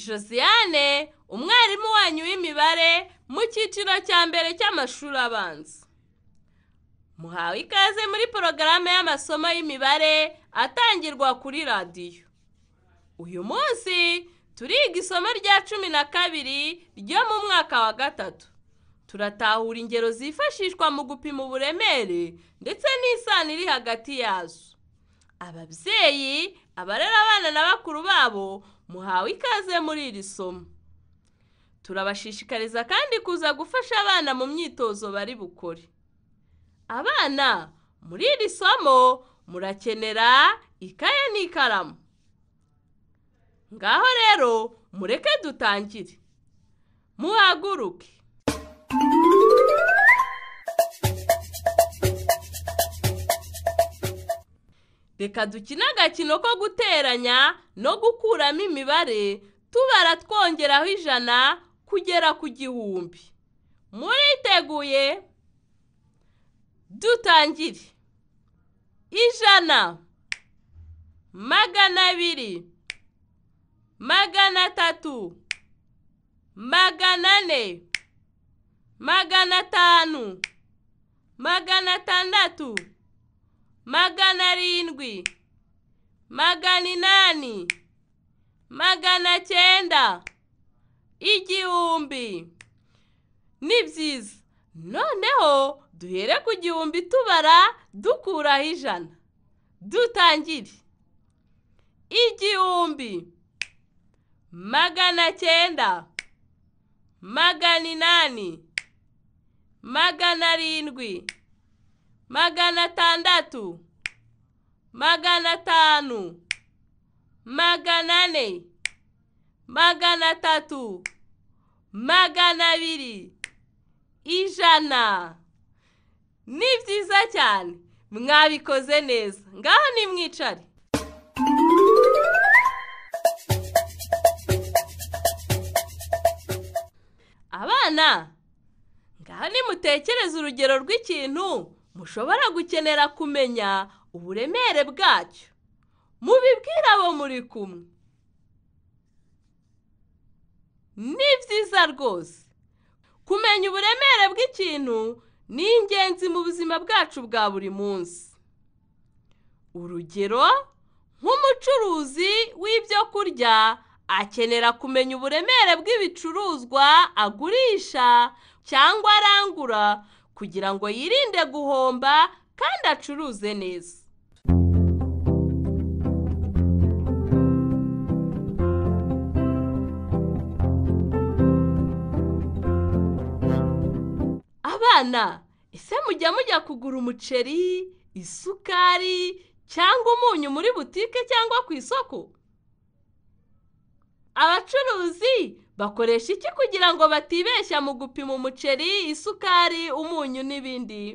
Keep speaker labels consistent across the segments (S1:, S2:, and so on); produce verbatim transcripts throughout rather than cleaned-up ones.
S1: Ndi Josiane, umwarimu wanyu w'imibare mu cyiciro cya mbere cy'amashuri abanza. Muhawe ikaze muri porogaramu y'amasomo y'imibare atangirwa kuri radiyo. Uyu munsi turiga isomo rya cumi na kabiri ryo mu mwaka wa gatatu. Turatahura ingero zifashishwa mu gupima uburemere ndetse n'isano iri hagati yazo. Ababyeyi, abarera abana na bakuru babo, muhawe ikaze muri iri somo. Turabashishikariza kandi kuza gufasha abana mu myitozo bari bukore. Abana, muri iri somo murakenera ikaye n'ikaramu. Ngaho rero mureke dutangire. Muhaguruke. Reka dukine agakino ko guteranya no gukuramo imibare tubara twongeraho ijana kugera ku gihumbi. Muriteguye? Dutangire. Ijana, magana abiri, magana atatu, magana ane, magana atanu, magana atandatu, magana arindwi, magana inani, magana cyenda, igihumbi. Ni byiza. Noneho duhere ku gihumbi tubara dukuraho ijana. Dutangire. Igihumbi, magana cyenda, magana inani, magana arindwi, magana atandatu, magana atanu, magana ane, magana atatu, magana abiri, ijana. Ni byiza cyane, mwabikoze neza. Ngaho nimwicare. Abana, ngaho nimutekereze urugero rw'ikintu mushobora gukenera kumenya uburemere bwacyo. Mubibwire abo muri kumwe. Ni byiza rwose. Kumenya uburemere bw'ikintu ni ingenzi mu buzima bwacu bwa buri munsi. Urugero, nk'umucuruzi w'ibyo kurya akenera kumenya uburemere bw'ibicuruzwa agurisha cyangwa arangura kugira ngo yirinde guhomba kandi acuruze neza. Abana, ese mujya mujya kugura umuceri, isukari cyangwa umunyu muri butike cyangwa ku isoko? Abacuruzi bakoresha iki kugira ngo batibeshya mu gupima umuceri, isukari, umunyu n'ibindi?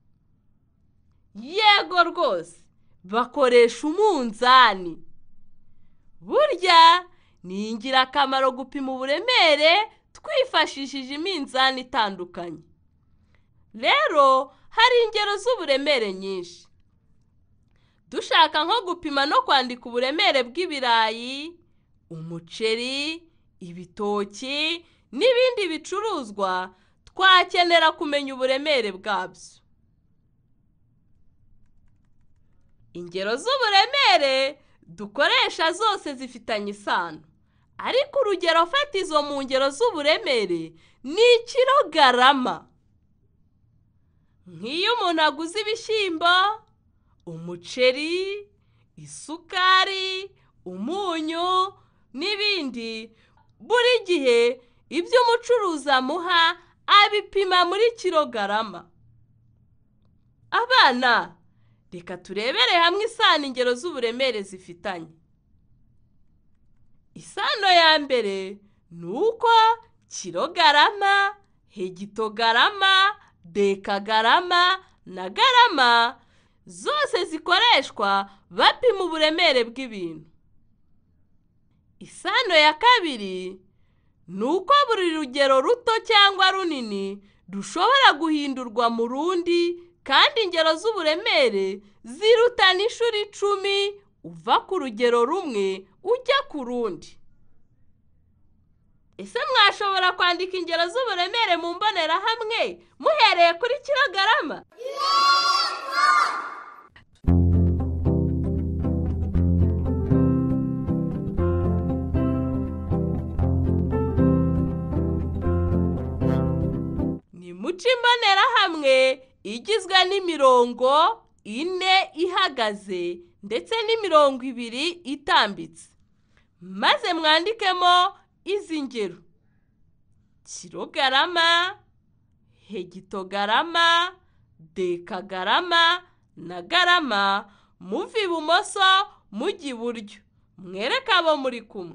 S1: Yego rwose, bakoresha umunzani. Burya ni ingirakamaro gupima uburemere twifashishije iminzani itandukanye. Rero hari ingero z'uburemere nyinshi. Dushaka nko gupima no kwandika uburemere bw'ibirayi, umuceri, ibitoki n'ibindi bicuruzwa, twakenera kumenya uburemere bwabyo. Ingero z'uburemere dukoresha zose zifitanye isano, ariko urugero fatizo mu ngero z'uburemere ni kilogarama. Nk'iyo umuntu aguze ibishyimbo, umuceri, isukari, umunyu n'ibindi, buri gihe ibyo umucuruzi amuha abipima muri kilogarama. Abana, reka turebere hamwe isano ingero z'uburemere zifitanye. Isano ya mbere ni uko kilogarama, hegitogarama, dekagarama na garama zose zikoreshwa bapima uburemere bw'ibintu. Isano ya kabiri ni uko buri rugero ruto cyangwa runini rushobora guhindurwa mu rundi, kandi ingero z'uburemere zirutana inshuro icumi uva ku rugero rumwe ujya ku rundi. Ese mwashobora kwandika ingero z'uburemere mu mbonerahamwe muhereye kuri kilogarama? Ni muce imbonerahamwe igizwe n'imirongo ine ihagaze ndetse n'imirongo ibiri itambitse, maze mwandikemo izi ngero: kilogarama, hegitogarama, dekagarama na garama, muva ibumoso mujya iburyo, mwereke abo muri kumwe.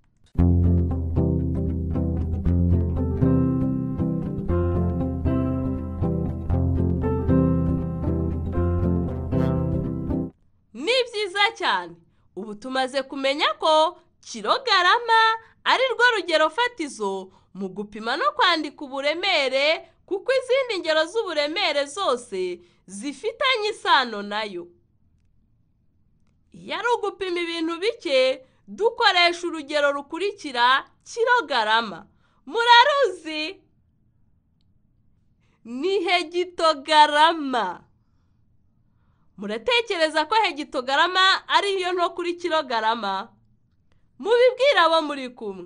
S1: Ni byiza cyane, ubu tumaze kumenya ko kilogarama ari rwo rugero fatizo mu gupima no kwandika uburemere, kuko izindi ngero z'uburemere zose zifitanye isano nayo. Iyo ari ugupima ibintu bike, dukoresha urugero rukurikira kilogarama. Muraruzi? Ni hegitogarama. Muratekereza ko hegitogarama ari yo nto kuri kilogarama? Mubibwira abo muri kumwe.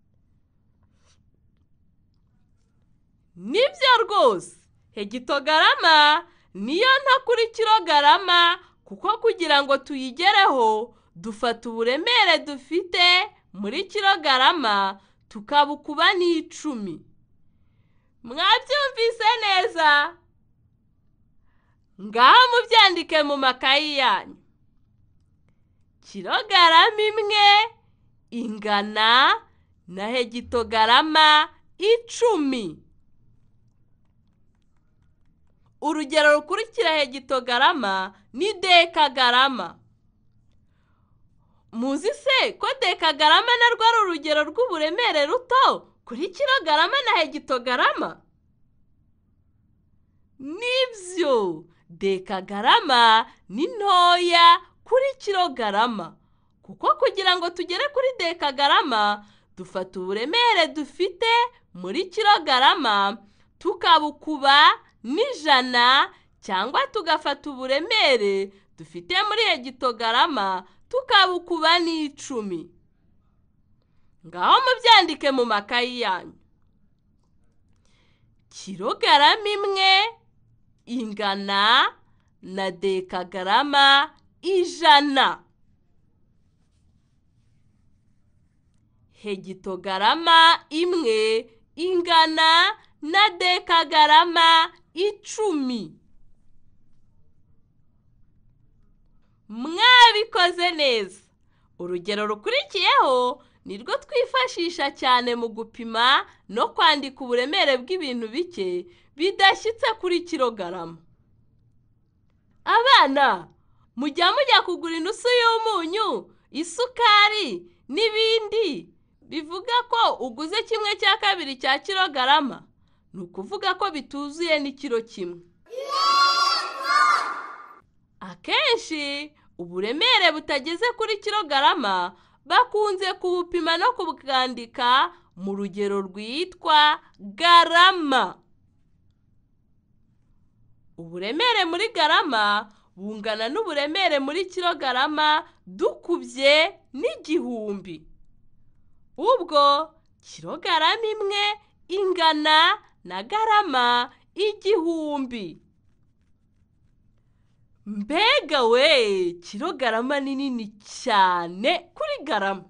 S1: Nibyo rwose, hegitogarama niyo nto kuri kilogarama, kuko kugira ngo tuyigereho dufata uburemere dufite muri kilogarama tukabukuba n'icumi. Mwabyumvise neza? Ngaho mubyandike mu makayi yanyu. Kilogarama imwe ingana na hegitogarama icumi. Urugero rukurikira hegitogarama ni dekagarama. Muzi se ko dekagarama narwo ari urugero rw'uburemere ruto kuri kilogarama na hegitogarama? Nibyo, dekagarama ni ntoya kuri kilogarama, kuko kugira ngo tugere kuri dekagarama dufata uburemere dufite muri kilogarama tukabukuba n'ijana, cyangwa tugafata uburemere dufite muri hegitogarama tukabukuba n'icumi. Ngaho mubyandike mu makayi yanyu. Kilogarama imwe ingana na dekagarama ijana. Hegitogarama imwe ingana na dekagarama icumi. Mwabikoze neza. Urugero rukurikiyeho nirwo twifashisha cyane mu gupima no kwandika uburemere bw'ibintu bike bidashyitse kuri kilogarama. Abana, mujya mujya kugura inusu y'umunyu, isukari n'ibindi bivuga ko uguze kimwe cya kabiri cya kilogarama, ni ukuvuga ko bituzuye n'ikiro kimwe. Akenshi uburemere butageze kuri kilogarama bakunze kubupima no kubwandika mu rugero rwitwa garama. Uburemere muri garama bungana n'uburemere muri kilogarama dukubye n'igihumbi. Ubwo kilogarama imwe ingana na garama igihumbi. Mbega we, kilogarama ni nini cyane kuri garama.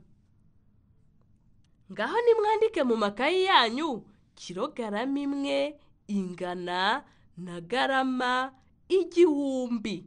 S1: Ngaho nimwandike mu makayi yanyu, kilogarama imwe ingana na garama igihumbi.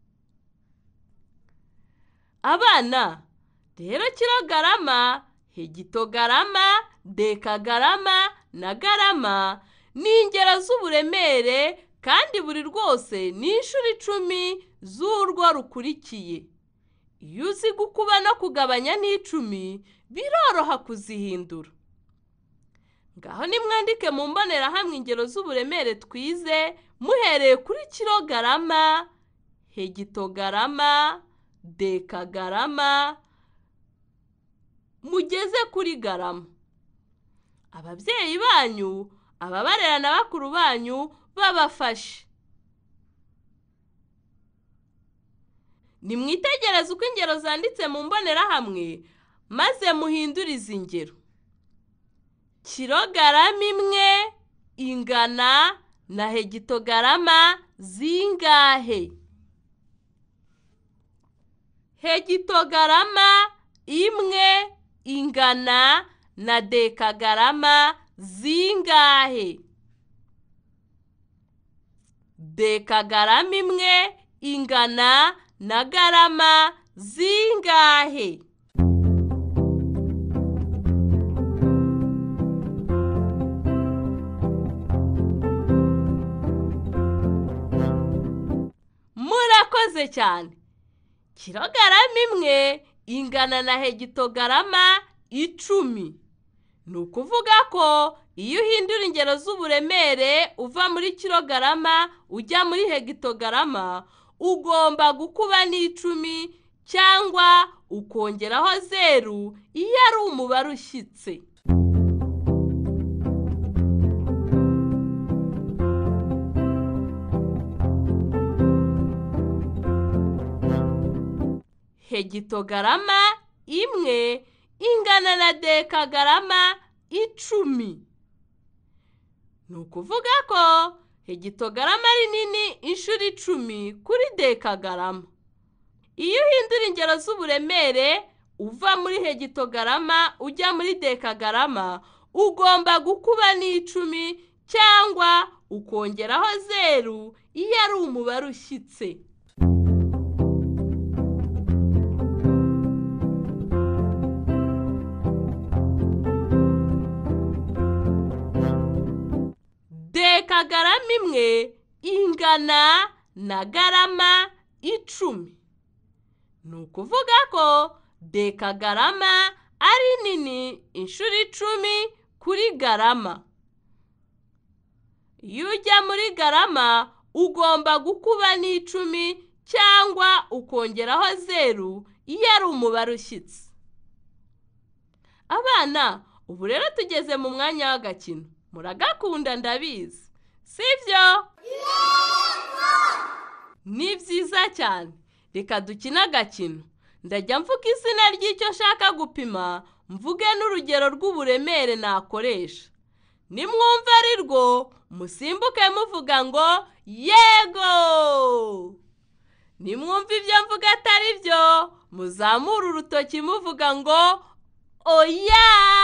S1: Abana, rero kilogarama, hegitogarama, dekagarama na garama ni ingero z'uburemere, kandi buri rwose ni inshuro icumi z'urwo rukurikiye. Iyo uzi gukuba no kugabanya n'icumi, biroroha kuzihindura. Ngaho nimwandike mu mbonerahamwe ingero z'uburemere twize muhereye kuri kilogarama, hegitogarama, dekagarama, mugeze kuri garama. ababyeyi banyu, ababarera na bakuru banyu babafashe. Nimwitegereze uko ingero zanditse mu mbonerahamwe maze muhindure izi ngero. Kilogarama imwe ingana na hegitogarama zingahe? Hegitogarama imwe ingana na dekagarama zingahe? Dekagarama imwe ingana na garama zingahe? Murakoze cyane. Kilogarama imwe ingana na hegitogarama icumi. Ni ukuvuga ko iyo uhindura ingero z'uburemere uva muri kilogarama ujya muri hegitogarama, ugomba gukuba n'icumi cyangwa ukongeraho zeru iyo ari umubare ushyitse. Hegitogarama imwe ingana na dekagarama icumi. Ni ukuvuga ko hegitogarama ari nini inshuro icumi kuri dekagarama. Iyo uhindura ingero z'uburemere uva muri hegitogarama ujya muri dekagarama, ugomba gukuba n'icumi cyangwa ukongeraho zeru iyo ari umubare ushyitse. Dekagarama imwe ingana na garama icumi. Ni ukuvuga ko dekagarama ari nini inshuro icumi kuri garama. Iyo ujya muri garama ugomba gukuba n'icumi cyangwa ukongeraho zeru iyo ari umubare ushyitse. Abana, ubu rero tugeze mu mwanya w'agakino. Muragakunda ndabizi, sibyo? Ni byiza cyane. Reka dukine agakino. Ndajya mvuga izina ry'icyo nshaka gupima, mvuge n'urugero rw'uburemere nakoresha. Nimwumva ari rwo, musimbuke muvuga ngo yego. Nimwumva ibyo mvuga atari byo, muzamure urutoki muvuga ngo oya.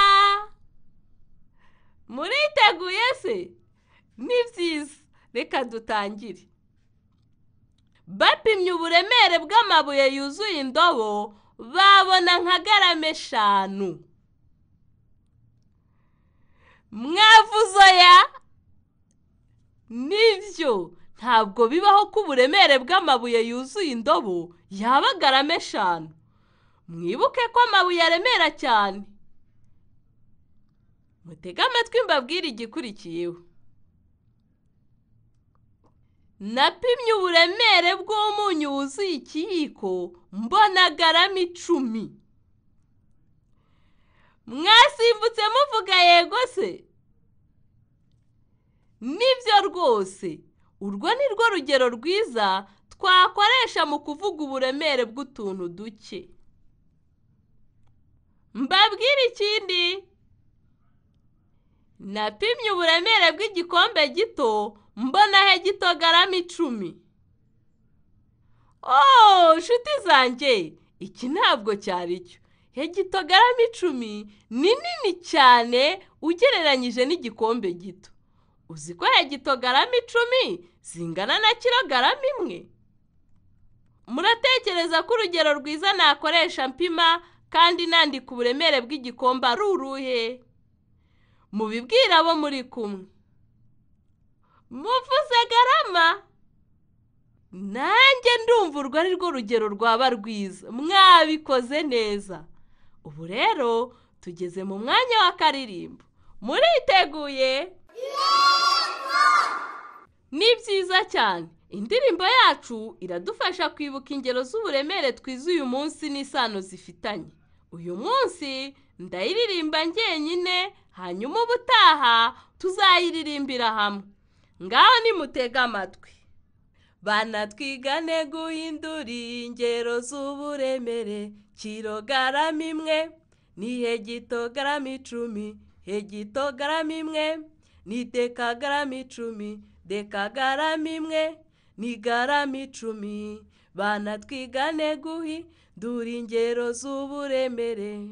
S1: Muriteguye se? Ni byiza. Reka dutangire. Bapimye uburemere bw'amabuye yuzuye indobo, babona nka garama eshanu. Mwavuze oya? Nibyo, ntabwo bibaho ko uburemere bw'amabuye yuzuye indobo yaba garama eshanu. Mwibuke ko amabuye aremera cyane. Mutege amatwi mbabwire igikurikiyeho. Napimye uburemere bw'umunyu wuzuye ikiyiko, mbona garama icumi. Mwasimbutse muvuga yego se? Nibyo rwose. Urwo ni rwo rugero rwiza twakoresha mu kuvuga uburemere bw'utuntu duke. Mbabwire ikindi. Napimye uburemere bw'igikombe gito, mbona hegitogarama icumi. Oh, nshuti zanjye, iki ntabwo cyari cyo. Hegitogarama icumi ni nini cyane ugereranyije n'igikombe gito. Uzi ko hegitogarama icumi zingana na kilogarama imwe? Muratekereza ko urugero rwiza nakoresha mpima kandi nandika uburemere bw'igikombe ari uruhe? Mubibwire abo muri kumwe. Muvuze garama? Nanjye ndumva urwo ari rwo rugero rwaba rwiza. Mwabikoze neza. Ubu rero tugeze mu mwanya w'akaririmbo. Muriteguye? Ni byiza cyane. Indirimbo yacu iradufasha kwibuka ingero z'uburemere twize uyu munsi n'isano zifitanye. Uyu munsi ndayiririmba njyenyine, hanyuma ubutaha tuzayiririmbira hamwe. Ngaho nimutega amatwi. Bana twigane guhindura ingero z'uburemere, kilogarama imwe ni hegitogarama icumi, hegitogarama imwe ni dekagarama icumi, dekagarama imwe ni garama icumi. Bana twigane guhindura ingero z'uburemere.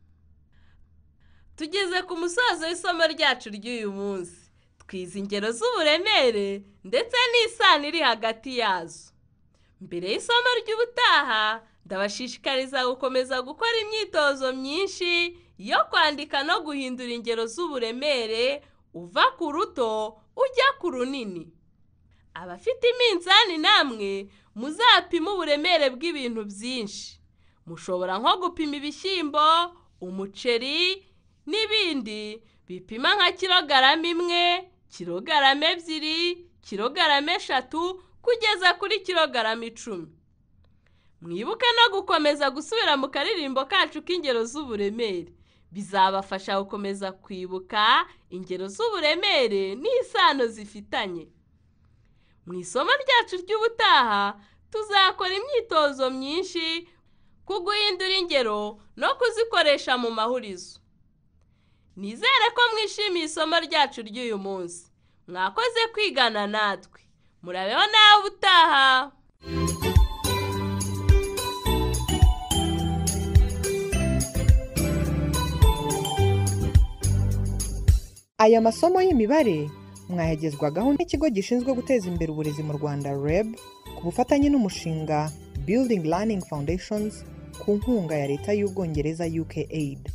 S1: Tugeze ku musozo w'isomo ryacu ry'uyu munsi. Twize ingero z'uburemere ndetse n'isano iri hagati yazo. Mbere y'isomo ry'ubutaha ndabashishikariza gukomeza gukora imyitozo myinshi yo kwandika no guhindura ingero z'uburemere uva ku ruto ujya ku runini. Abafite iminzani namwe muzapima uburemere bw'ibintu byinshi. Mushobora nko gupima ibishyimbo, umuceri n'ibindi bipima nka kilogarama imwe, kilogarama ebyiri, kilogarama eshatu kugeza kuri kilogarama icumi. Mwibuke no gukomeza gusubira mu karirimbo kacu k'ingero z'uburemere. Bizabafasha gukomeza kwibuka ingero z'uburemere n'isano zifitanye. Mu isomo ryacu ry'ubutaha tuzakora imyitozo myinshi ku guhindura ingero no kuzikoresha mu mahurizo. Nizere ko mwishimiye isomo ryacu ry'uyu munsi. Mwakoze kwigana natwe. Murabeho nawe ubutaha.
S2: Aya masomo y'imibare mwahegezwagaho n'ikigo gishinzwe guteza imbere uburezi mu Rwanda R E B ku bufatanye n'umushinga Building Learning Foundations ku nkunga ya Leta y'Ubwongereza U K A I D.